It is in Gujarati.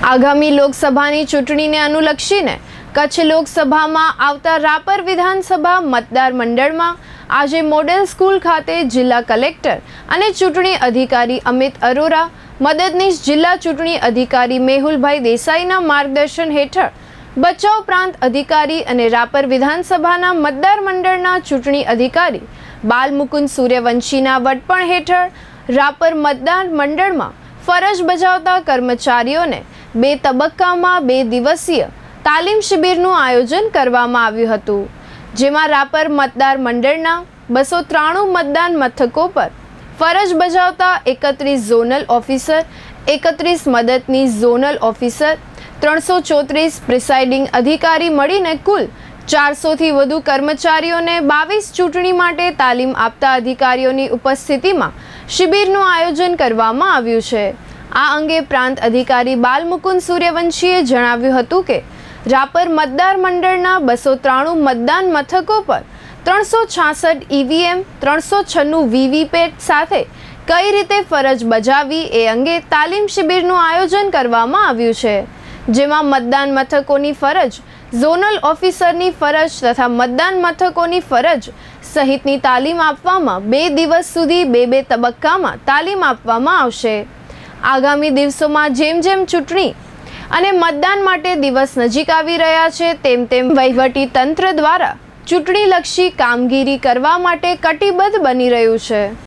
આગામી લોકસભાની ચૂંટણીને અનુલક્ષીને કચ્છ લોકસભામાં આવતા રાપર વિધાનસભા મતદાર મંડળમાં આજે મોડેલ સ્કૂલ ખાતે જિલ્લા કલેક્ટર અને ચૂંટણી અધિકારી અમિત અરોરા, મદદનીશ જિલ્લા ચૂંટણી અધિકારી મેહુલભાઈ દેસાઈના માર્ગદર્શન હેઠળ બચાવ પ્રાંત અધિકારી અને રાપર વિધાનસભાના મતદાર મંડળના ચૂંટણી અધિકારી બાલમુકુંદ સૂર્યવંશીના વડપણ હેઠળ રાપર મતદાર મંડળમાં ફરજ બજાવતા કર્મચારીઓને 2 તબક્કામાં 2 દિવસીય તાલીમ શિબિરનું આયોજન કરવામાં આવ્યું હતું, જેમાં રાપર મતદાર મંડળના 293 મતદાન મથકો પર ફરજ બજાવતા 31 ઝોનલ ઓફિસર, 31 મદદનીશ ઝોનલ ઓફિસર, 334 પ્રિસાઇડિંગ અધિકારી મળીને કુલ 400 થી વધુ કર્મચારીઓને 22 ચૂંટણી માટે તાલીમ આપતા અધિકારીઓની ઉપસ્થિતિમાં શિબિરનું આયોજન કરવામાં આવ્યું છે। આ અંગે પ્રાંત અધિકારી બાલમુકુંદ સૂર્યવંશીએ જણાવ્યું હતું કે રાપર મતદાર મંડળના 293 મતદાન મથકો પર 366 ઈવીએમ, 396 વીવીપેટ સાથે કઈ રીતે ફરજ બજાવવી એ અંગે તાલીમ શિબિરનું આયોજન કરવામાં આવ્યું છે, જેમાં મતદાન મથકોની ફરજ, ઝોનલ ઓફિસરની ફરજ તથા મતદાન મથકોની ફરજ સહિતની તાલીમ આપવામાં 2 દિવસ સુધી 2 તબક્કામાં તાલીમ આપવામાં આવશે। આગામી દિવસોમાં જેમ જેમ ચૂંટણી અને મતદાન માટે દિવસ નજીક આવી રહ્યા છે તેમ વહીવટી તંત્ર દ્વારા ચૂંટણીલક્ષી કામગીરી કરવા માટે કટિબદ્ધ બની રહ્યું છે।